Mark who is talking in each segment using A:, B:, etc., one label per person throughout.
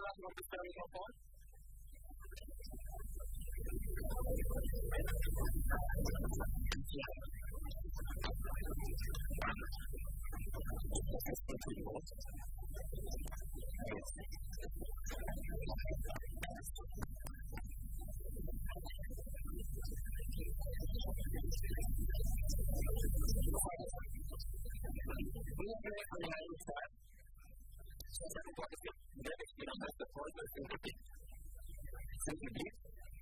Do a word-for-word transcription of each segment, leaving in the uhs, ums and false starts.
A: celălalt vorbesc pe microfon? Asta nu poate fi drept din această formă, sunt iubit. Sunt iubit,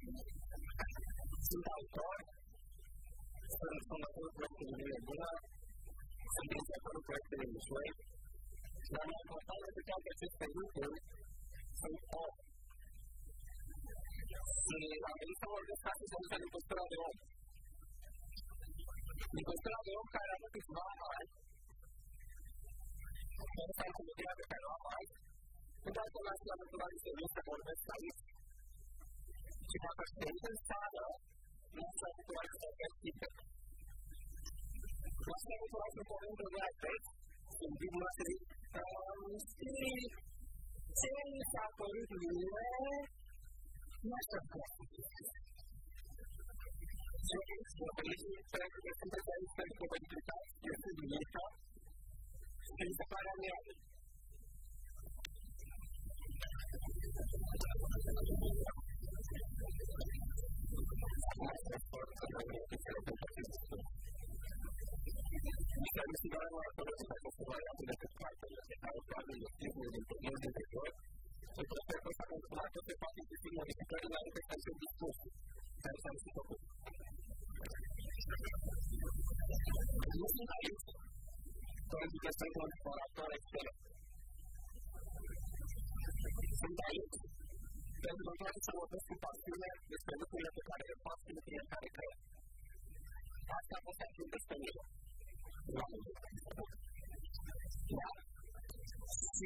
A: sunt autor, sunt fondatorul proiectului Lumea Bună, sunt inițiatorul proiectului Mișoi, dar mai important decât toate aceste lucruri, sunt om. Și am venit să vorbesc astăzi aici din postura de om. Din postura de om care a avut câțiva ani, care s-a înțelegat pe care o am azi, nu doar că m-am la naturalist de să vorbesc aici, ci dacă aș trăit în sală, nu s-a naturalist de găsită. Nu s-a naturalist de cuvântul de astăzi, când vin mă să zic, știi, ce mi s-a părut mie, nu așa vreau. Și aici, mă gândesc, pentru că sunt prezent pentru comunitate, eu sunt Mirca, și mi se pare amiabil. Dar nu știu doar la folosit această variantă decât partele pe care o fac în timpul din turnul de interior și trebuie că s-a consumat toate faptul că sunt modificările la care sunt dispuse, care s-au și făcut. Nu sunt aici pentru că sunt un orator excelent. Sunt aici pentru că vreau să vorbesc cu pasiune despre lucrurile pe care le fac în fiecare cred. Asta a fost acum despre mine. Da? Și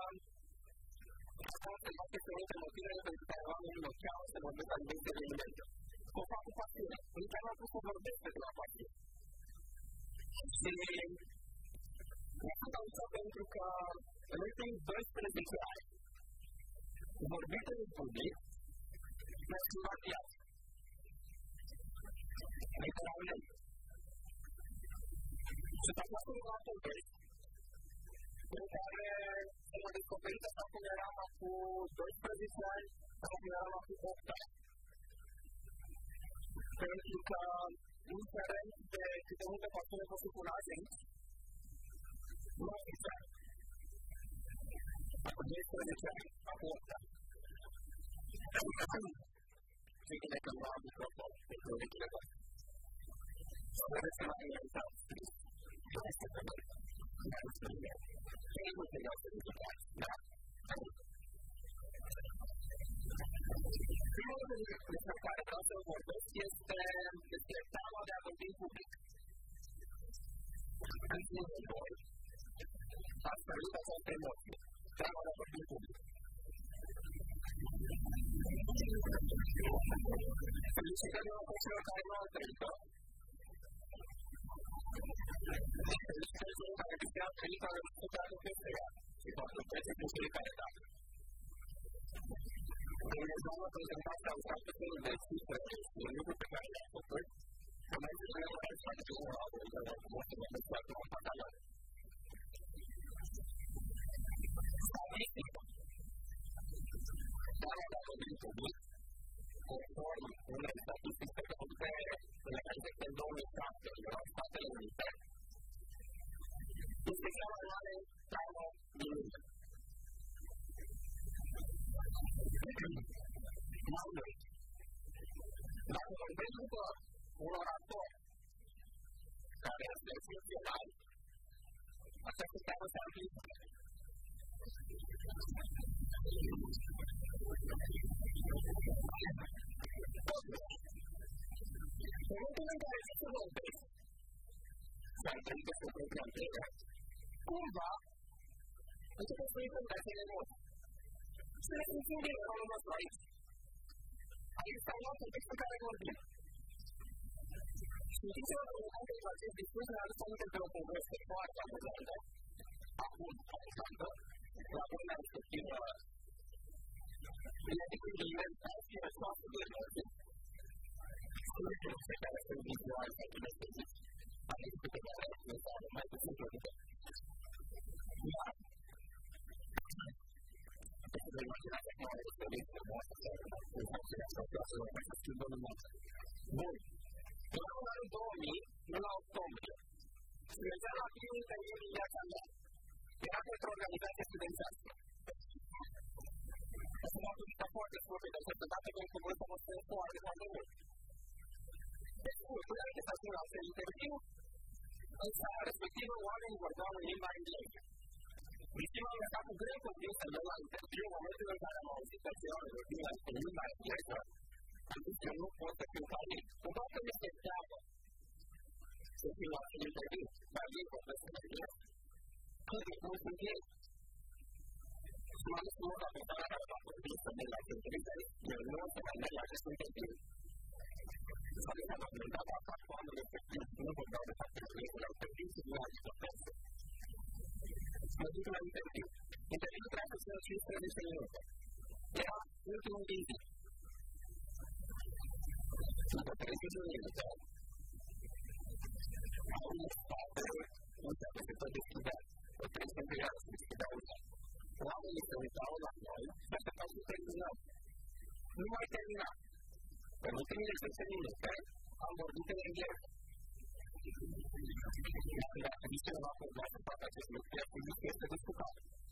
A: asta este unul dintre motivele pentru care oamenii mă cheamă să vorbesc la nivel de evenimente. O fac cu pasiune. Încă nu am pus să vorbesc de la pasiune. Și mă sunt aici pentru că în ultimii doisprezece ani vorbit în public mi-a schimbat viața. Literalment. Și pe această urmă context în care am descoperit asta cum eram cu doisprezece ani sau cum eram cu opt ani. Pentru că, indiferent de câte multe persoane vă supunați aici, nu există. Acum doisprezece ani, acum opt ani. Și bine că nu am microfon pentru urechile voastre. Să vedeți că m-am inventat. Este pe noi. Este pe noi. Și nu vreau să ridicați. Da? Primul lucru despre care vreau să vorbesc este despre teama de a vorbi în public. În timpul voi, ați trăit această emoție. Teama de a vorbi în public. Felicitări la celor care nu au trăit-o. Felicitări celor care au trăit-o, au răspundat în peste ea. Și faptul că este cu cei care da. Dumnezeu m-a prezentat ca un alt felul de cifre și un lucru pe care le-am făcut. Am mai zis că nu mai face unul la unul, dar nu știu mai mult dacă m-am patalat. Statistică. Dar dacă vorbim public, conform unei statistici făcute în legalitate în două mii șapte de la Statele Unite, este cea mai mare traumă din lume. Oameni, dacă vorbesc după un orator care este excepțional, această treabă se amplifică. În momentul în care se vorbesc, s-a întâlnit despre programele, cumva, începe să îi contați în emoții. Și ne simțim bine, am rămas aici. Aici s-a luat în textul care vorbim. Și știți că în context la acest discurs ne-a adus aminte de o poveste foarte amuzantă. Acum, amuzantă, la vremea respectivă, Genetically alimentat și responsible learning. Soluțiile care sunt vizuale pentru mesajii, adică pe care le utilizare mai puțin produse. Dar, pentru că imaginația că are experiență noastră, în funcția sau clasă, mai să schimbăm în viață. Bun. În anul două mii, în octombrie, studențeala primul interviu din viața mea era pentru o organizație studențească. Asta m-a ajutat foarte scurtă de săptămână când am vrut să mă strâng foarte, foarte mult. Deci, înainte să ajung la acel interviu, în seara respectivă, oamenii vorbeau în limba engleză. Victima mi-a dat cu greu convinsă de la interviu, în momentul în care am auzit că se oameni vorbind în limba engleză, am zis că nu pot să fiu ca ei. Cu toată mi se teamă să fiu la acel interviu, dar ei vorbesc în engleză. Cât de cum sunt ei? Și m-am zis că mă la persoana care va vorbi să merg la acel interviu, eu nu o să mai merg la acest interviu. S-a zis că am gândat acasă cu oamenii respectiv, nu vorbeau de fapt în engleză la interviu și nu am zis o persoană. Mă duc la interviu. Interviul trebuia să fie cincisprezece minute. Era ultimul din zi. După treizeci de minute, am spate, uita, că se tot deschidea. O treizeci de minute se deschidea uita. Oamenii se uitau la noi și așteptau să terminăm. Nu mai termina. În ultimile zece minute, am vorbit în engleză. Dacă zice cineva că vreau să fac acest lucru, i-a spus că este discutat.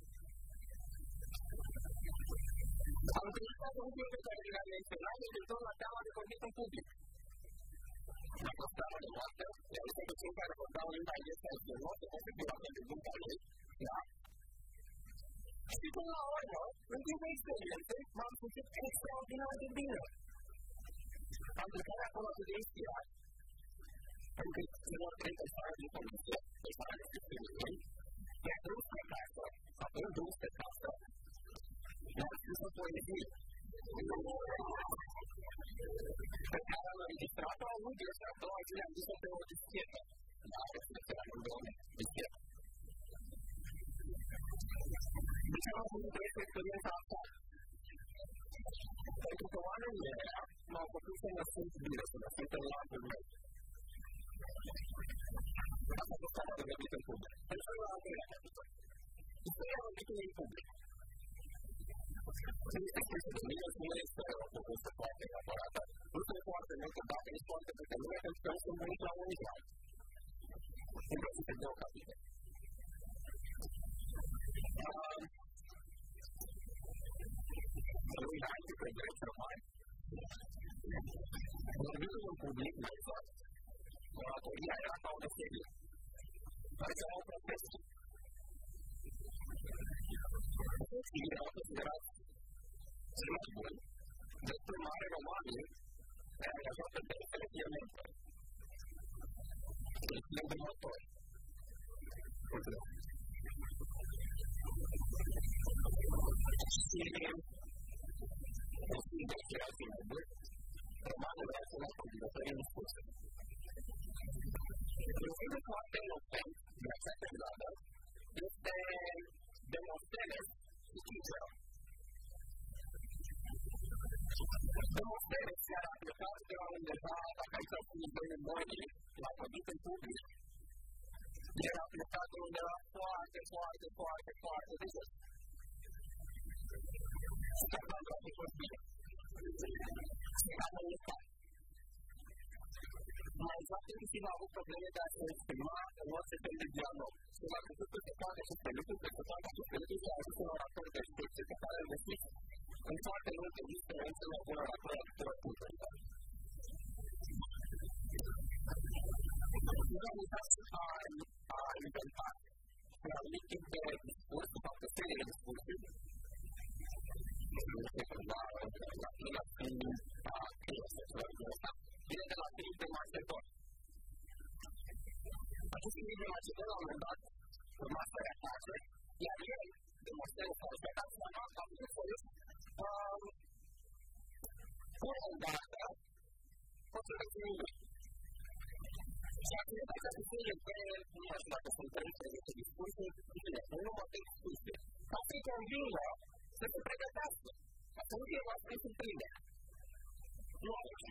A: Am utilizat un lucru pe care l-am menționat, este tot la teama de vorbit în public. La fost teama de moarte, i-am zis că cei care vorbeau limba engleză este în mod, să fiu la fel de bun ca ei. Da? Și până la urmă, în timpul experienței, m-am simțit extraordinar de bine. Am plecat acolo atât de inspirat. Pentru că celor trei persoane din comisie, persoane de scripturii, i-a dus pe casă, apoi dus pe casă, i-a scris o poezie pe care am înregistrat-o în lume și a doua zi le-am dus-o pe o dischetă. Da, respectarea în două dischetă. De ce am avut trei experiența asta? Pentru că oamenii ăia m-au făcut să mă simt bine, să mă simt în lacul meu. Asta a fost starea de vorbit în public. Pentru că la al doilea capitol. Istoria vorbitului în public. Ce este spus de mine, nu este o poveste foarte elaborată. Nu sunt foarte multe date, nici foarte multe nume, pentru că sunt unii la unii la alții. Inclusiv pe două capitole. Lui înainte pe drept rămâni. Vorbitul în public, mai exact. Oratoria era ca o meserie. Care era o profesie. Profesiile erau considerați cel mai bun. Despre mare romanii se angajau pe perifere violentă. Sunt de motori. Mulțumesc. Și o schimbă ce era fi mai bun. Romanul era să nască obligatoriu în discurse. Exemplu foarte elocvent din această perioadă este Demostenes și Cicero. Demostenes chiar a plecat de la undeva, dacă aici au spus doi demoni, l-a vorbit în public. El a plecat de undeva foarte, foarte, foarte, foarte de jos. Și chiar l-a luat de fost bine. Și l-a mălăcat. Mai exact, inclusiv a avut probleme de a se exprima în orice fel de dialog. Și l-a crezut că se poate aceste lucruri, că se poate aceste lucruri și a ajuns un orator de excepție pe care îl găsiți în foarte multe diferențe la un orator de literatură. Organizația a inventat un anumit tip de discurs, de fapt, o serie de discursuri. La China, când a China se țările ăsta, vine de la Filip de Macedon. Acest Filip de Macedon, la un moment dat, urma să reface, iar el, demonstrând că ăsta, ca să mă a avut de folos, pune în dată, pot să răspunde. Și acum, dacă se spune că nu știu dacă sunt treizeci de discursuri, bine, nu mă te discursuri. Ca să-i convingă să se pregătească. Ca să nu fie voastră în surprindere. Nu aici.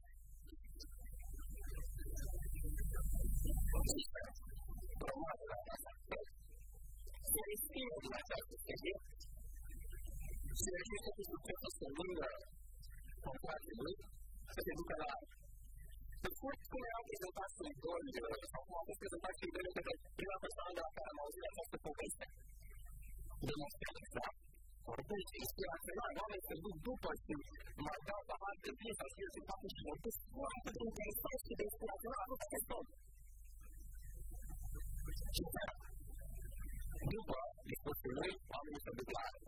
A: Rămâne la asta. Se respiră din această chestie. Se reușește cu succesul să lungă comparații lui, să se ducă la alt. Pe scurt, cum erau prezentați în idoli, sau cum au fost prezentați în idoli către prima persoană de la care am auzit această poveste. Demonstrează exact. Oricum, inspirațional, oamenii se duc după și mai dau pahar de vin sau știu ce facă și mă duc foarte interesant și de inspirațional a fost acest om. Și după discursul lui, oamenii se duc la alt.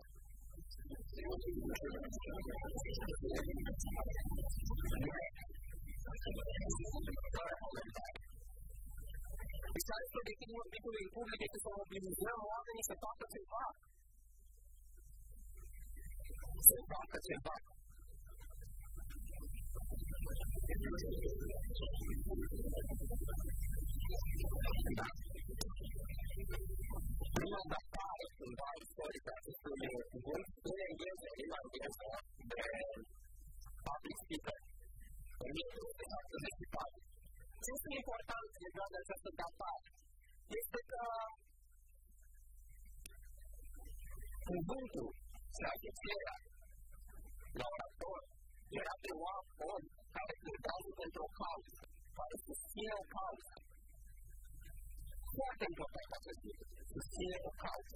A: Deci, aici, obiectivul obiectivului în public este să mobilizăm oamenii să facă ceva. Să facă ceva. Prima datare cumva istorică acestui cuvânt în engleză, în limba engleză, de public speaker, în mie nouă sute șaptezeci și patru. Ce este important legat de această datare? Este că cuvântul și agățierea la orator era de un om care pledează pentru o cauză, care susține o cauză. Foarte important acest lucru, susține o cauză.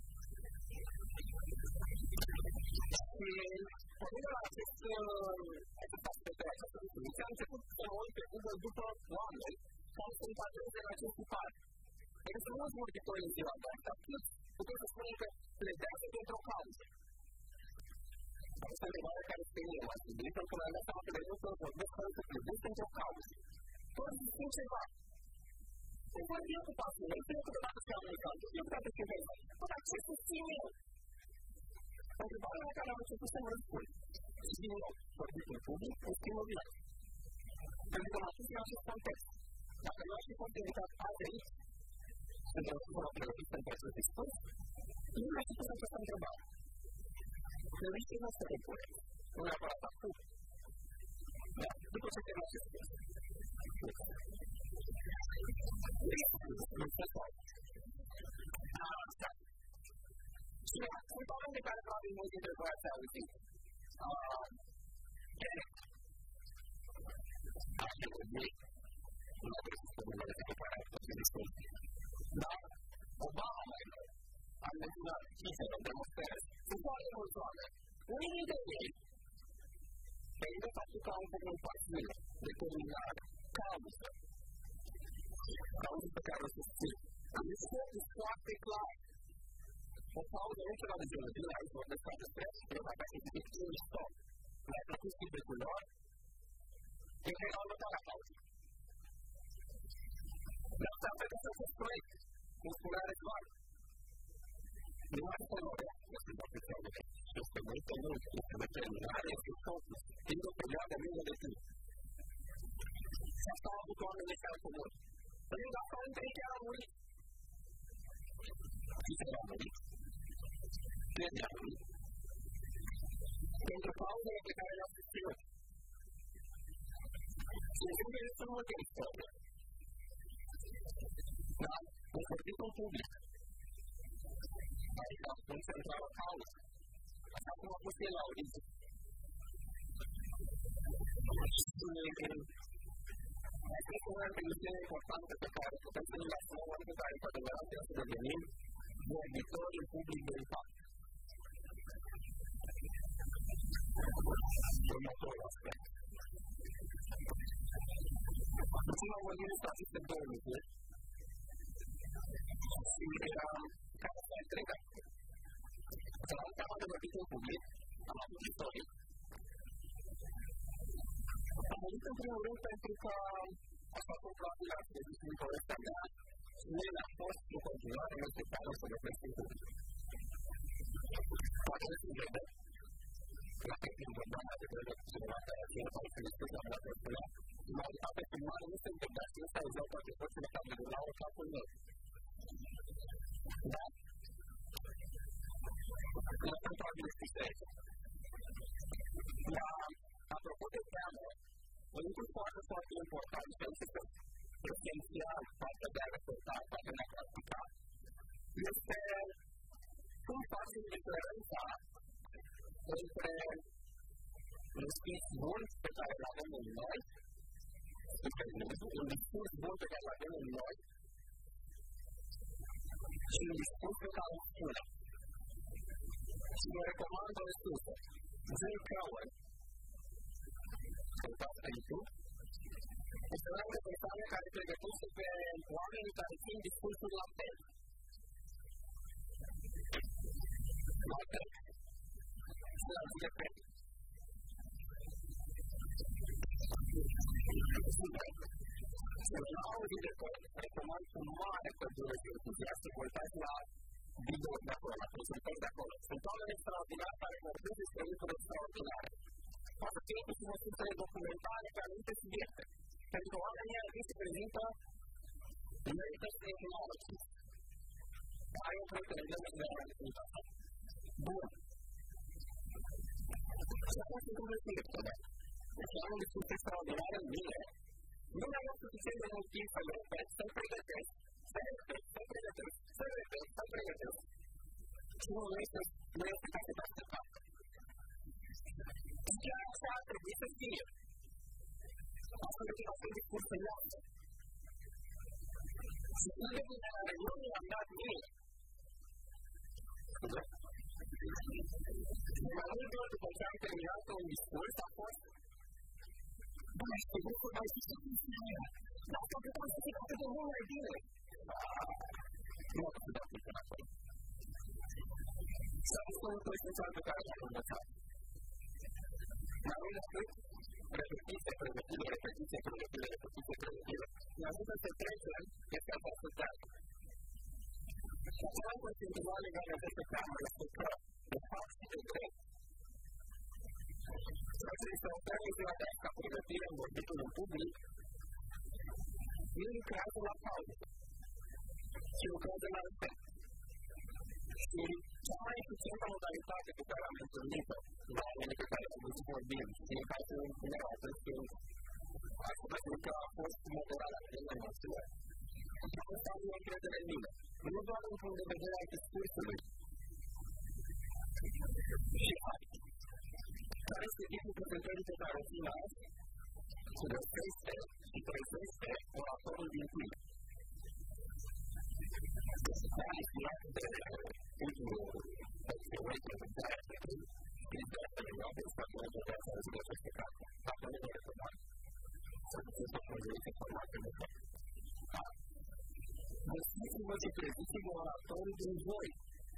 A: Și pornind la acest aspect, această definiție, am început să mă uit pe Google după oameni care se încadrează în acest tipar. Există mulți vorbitori în ziua de astăzi, plus putem să spunem că pledează pentru o cauză. Asta e întrebarea care este mie m-a studiat, pentru că mi-am dat seama că de multe ori vorbesc care se plădesc pentru o cauză. Toți spun ceva. Se văd eu cu pasul meu, știu câteodată să iau în cauză, știu câteodată să iau în cauză. Dar ce susțin eu? Întrebarea la care am început să mă răspund. Și din nou, vorbit în public, în schimbă viață. Pentru că m-am pus în acest context. Dacă nu aș fi fost invitat azi aici, când am spus la pregătit pentru acest discurs, nu mi-aș fi pus această întrebare. Trebuie să se repune. Nu neapărat acum. Dar după ce termin acest curs. Asta. Și sunt oameni de care probabil mulți dintre voi ați auzit. Așa de bine. Nu a trebuit să numele de preparare tot ce discurs. Dar Obama a menționat cifrele, demonstrări. Sunt foarte mulți oameni. Unii dintre ei, pe lângă faptul că au un pasiune, determinare, cauză, cauză pe care o susțin. Am zis foarte clar. O cauză nu ceva de geologie, aici vorbesc foarte despre probabil arhitectură mișto. Mi-a plăcut schimbul lor, eu cred că au următoarea cauză. Dar asta am făcut să fost proiect, cum spunea Răzvan. Nu mai este lor, este oficial de și este multe mult, este determinare, este focus, timp de o perioadă lungă de timp. Și asta au avut oameni de care comun. Pe lângă asta, între ei chiar a murit. Cine a murit? Cine a murit? Pentru cauzele pe care le-au susținut. Și în timp este multe istorie. Dar, în vorbit în public, adică în centrală cauză, așa cum a fost el la origine. Asta este una dintre lucrurile importante pe care putem să ne asumăm oameni pe care cu adevărat trebuie să devenim vorbitori în public de impact. Următorul aspect. Puțin am vorbit despre aceste două lucruri și care s-a întregat. Să am teama de vorbit în public, am avut istorii. Am venit în primul rând pentru că, așa cum probabil ați văzut din povestea mea, mie mi-a fost în continuare necesară să vorbesc în public. Poate să se vede, dacă când vorbeam mai devreme cu cineva care a ținut sau să discuți la mea spunea, majoritatea filmare nu se întâmplă și nu se auzeau toate părțile care le luau în capul meu. Da? Nu sunt probabil știți aici. un lucru foarte, foarte important și aici este esențial partea de a reflecta, partea de a practica, este cum facem diferența între un discurs bun pe care îl avem în noi, un discurs bun pe care îl avem în noi și un discurs pe care îl spunem. Și vă recomand o resursă. Jay Cowan, căutați pe YouTube, este una dintre persoane care pregătește pe oamenii care țin discursul la fel. La fel. Și la zi de pe. La o zi de pe, recomand cu mare căldură și entuziasm să vă uitați la videouri de acolo, la prezentări de acolo. Sunt oameni extraordinari care vorbesc despre lucruri extraordinare. Poate fi inclusiv o sursă de documentare pe anumite subiecte. Pentru că oamenii ăia se prezintă America's Technology. Ai o pretendență de a răspunde asta. Bun. Și acum sunt un subiectul ăla. Deci oamenii sunt extraordinare în mine. Nu mai am suficient de mult timp să-l repet, să-l pregătesc, să-l repet, să-l pregătesc, să-l repet, să-l pregătesc. Și nu este, nu este ca să te așteptam. Chiar așa ar trebui să fie. Asta nu trebuie să fie discursul noastră. Și unde din care nu mi-am dat mie. De mai multe ori după ce am terminat un discurs a fost bă, și te bucur, mai știi ce funcționează. Dar asta puteam să fie atât de mult mai bine. Nu am putut fi până acolo. Și a fost un lucru esențial pe care l-am învățat. Mai mult decât repetiție, pregătire, repetiție, pregătire, repetiție, pregătire. Ne-am zis să trecem este această teamă. Și acela în continuare legat de această teamă este că, de fapt și de drept, ceea ce este o teamă ziua de azi ca pregătire în vorbitul în public, nu lucrează la pauză, ci lucrează la respect. Și cea mai eficientă modalitate pe care am întâlnit-o la oamenii pe care am văzut vorbind și în cazul meu atunci când aș putea spune că a fost moderat la nivelul nostru, a fost să am o încredere în mine. Nu doar în punct de vedere al discursului și fapt. Care este tipul prezentării pe care o țin azi? Se găsește și trezește oratorul din timp. Este inspirat de ultimul Wake Up Inside, știți de asta de nou, de stat de de asta de zi aceste carte. Dacă nu vă recomand, să găsiți o majoritate informată de tot. Găsiți-vă și treziți-vă oratorul din voi.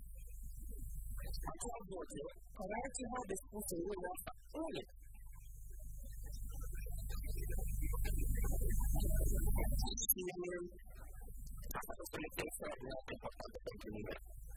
A: Acea voce care are ceva de spus în lumea asta, unic. Și asta este o lecție extraordinar de importantă pentru mine.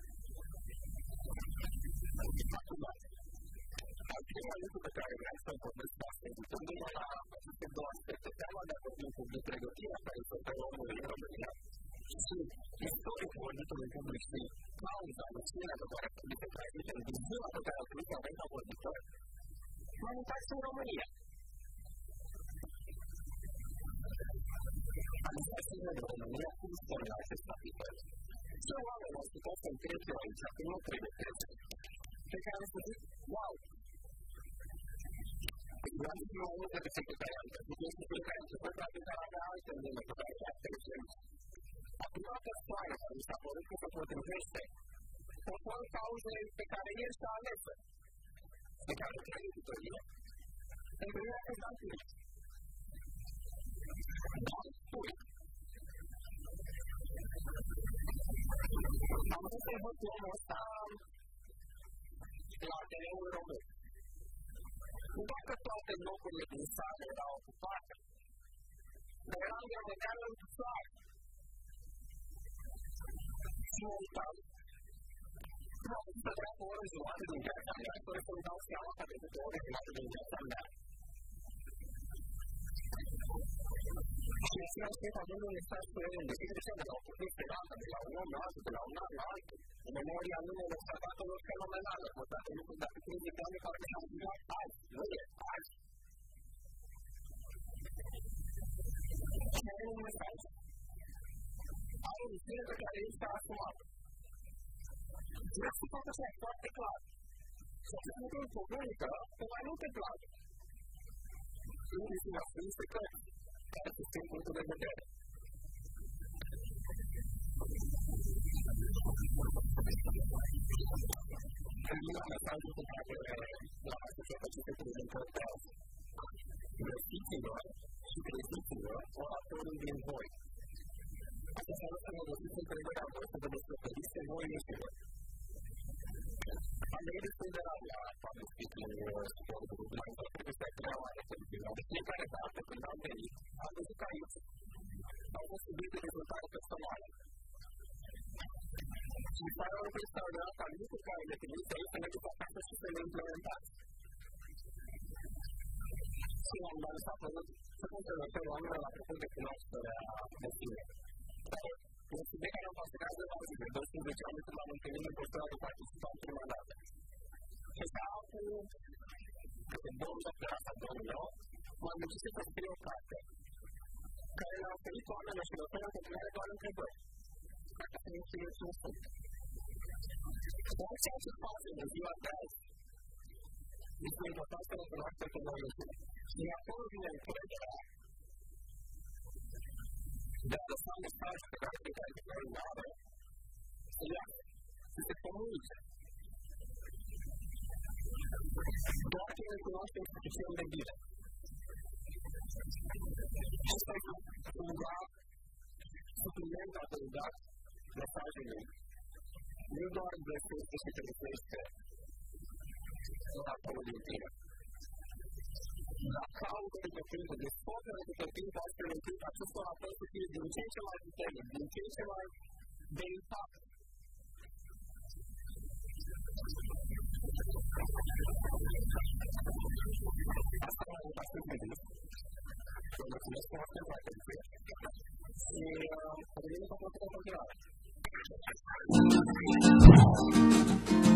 A: Acum, al primul lucru pe care vreau să-l vorbesc astăzi, gândindu-mă la aceste două aspecte, teama de a vorbi în public, pregătirea care este pe omului în România și istoric vorbitul în public și pauza, noțiunea pe care ar trebui să transmitem, viziunea pe care ar trebui să avem ca vorbitor, m-am întors în România. Administrațiile de România, cum spun la acest capitol? Ce oameni au putea să întreb eu aici, că nu pregătesc, pe care am spus, wow! Eu am zis eu nu cred că secretariat, pentru că este cel care a început practic care avea alte nume pe care le-a treceut. A prima persoană care mi s-a părut că se potrivește, conform pauzei pe care el și-a ales-o, pe care le-a editorie, pentru mine a fost Dan Puric. Dan Puric. Am vrut să-i văd pe omul ăsta la Ateneul Român. Nu doar că toate locurile din sală erau ocupate, dar eram diametral în picioare. Și mă uitam. Nu am văzut să treacă o oră jumătate din viața mea, fără să-mi dau seama că a trecut o oră jumătate din viața mea. Și în același timp având un mesaj pe el, de fiecare de la o speranță, de la un om la altul, de la un an la altul. În memoria lui am observat o lucru fenomenală, poate lucruri de atât de oameni care mi-au zis azi, nu e, azi. Ai un mesaj. Ai o misiune pe care ești a asumat. Vreau să fac așa foarte clar. Și acest lucru îl comunică pe mai multe plane. Inclusiv la Sfântul Cărți, care susțin punctul de vedere. Termina mesajul pe care l-am asociat aceste prezentări de azi. Găsiți-vă și treziți-vă oratorul din voi. Asta înseamnă să ne găsiți încrederea voastră de descoperiți pe voi înșivă. Am venit destul de rar la public speaking sportul, mai întâi trebuie să treia oară televiziunea. De fiecare dată când am venit, am văzut că aici au fost subiecte de rezultate personale. Și mi pare un lucru extraordinar ca lucruri care le primiți aici să mergeți acasă și să le implementați. Și am lansat să considerăm oamenilor la propun de cunoașterea de sine. Un subiect care am pasionat de bază de doisprezece ani când am întâlnit în postura de participant prima dată. Și asta cu câte două pe asta, două nouă, m-am decis să scriu o carte care le-a oferit oamenilor și le oferă în continuare doar întrebări. Cartea se numește Eu sunt. Dar ceea ce facem în ziua de azi este important să ne cunoaștem pe noi înșine. Și de acolo vine încrederea de a lăsa mesajul pe care fiecare dintre noi îl are să iasă, să se comunice. Doar că ne cunoaștem suficient de bine. Asta e cumva supliment adăugat mesajului. Nu doar găsește și găsește acolo din tine. Dar caută de pe timp, descoperă de pe timp astfel încât acest orator să fie din ce în ce mai puternic, din ce în ce mai de impact. Asta m-a ajutat să gândesc. Vă mulțumesc foarte mult pentru atenție. Și revenim cu o continuare.